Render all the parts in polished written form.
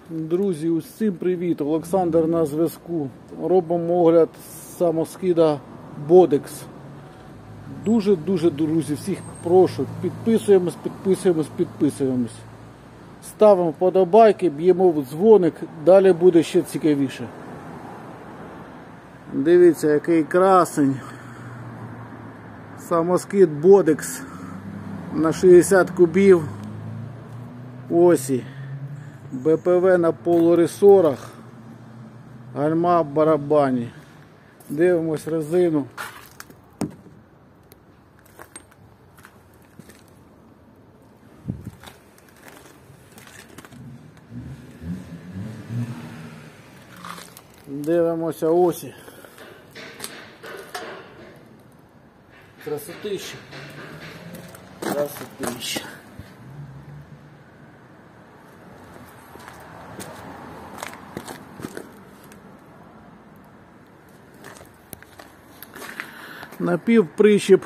Друзі, усім привіт! Олександр на зв'язку. Робимо огляд самоскида Bodex. Дуже, друзі, всіх прошу, підписуємось. Ставимо вподобайки, б'ємо в дзвоник, далі буде ще цікавіше. Дивіться, який красень. Самоскид Bodex на 60 кубів осі. БПВ на полуресорах, гальма в барабані. Дивимось резину. Дивимося осі. Красотища. Напівпричіп,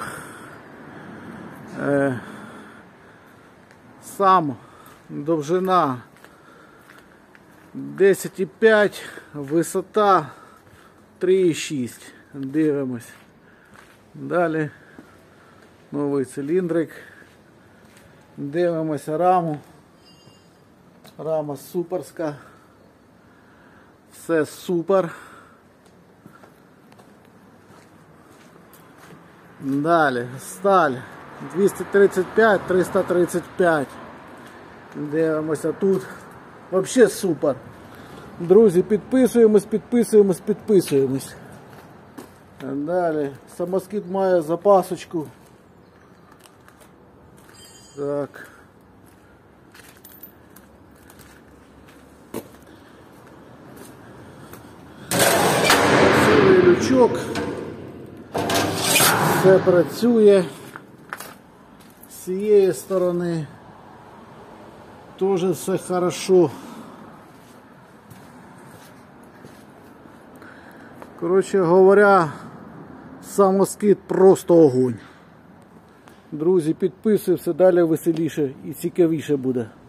сам довжина 10,5, висота 3,6. Дивимось. Далі новий циліндрик. Дивимося раму. Рама суперська. Все супер. Далі, сталь 235-335. Дивимося тут. Взагалі супер. Друзі, підписуємось. Далі, самоскид має запасочку. Так. Красивий лючок. Все працює. З цієї сторони теж все хорошо. Коротше говоря, самоскид просто огонь. Друзі, підписуйтесь, далі веселіше і цікавіше буде.